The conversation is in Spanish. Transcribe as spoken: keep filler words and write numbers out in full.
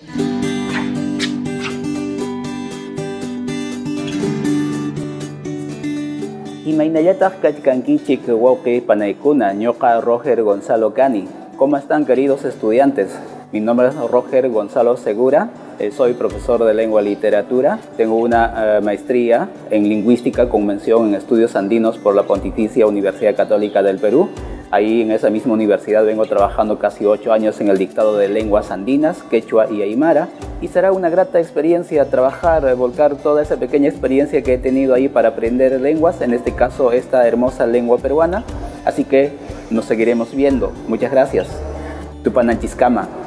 Imaynallataq kachkankichik wawqi panaykuna, ñoqa Roger Gonzalo Cani. ¿Cómo están, queridos estudiantes? Mi nombre es Roger Gonzalo Segura, eh, soy profesor de lengua y literatura. Tengo una uh, maestría en lingüística con mención en estudios andinos por la Pontificia Universidad Católica del Perú. Ahí en esa misma universidad vengo trabajando casi ocho años en el dictado de lenguas andinas, quechua y aymara, y será una grata experiencia trabajar, volcar toda esa pequeña experiencia que he tenido ahí para aprender lenguas, en este caso esta hermosa lengua peruana. Así que nos seguiremos viendo. Muchas gracias. Tupananchiscama.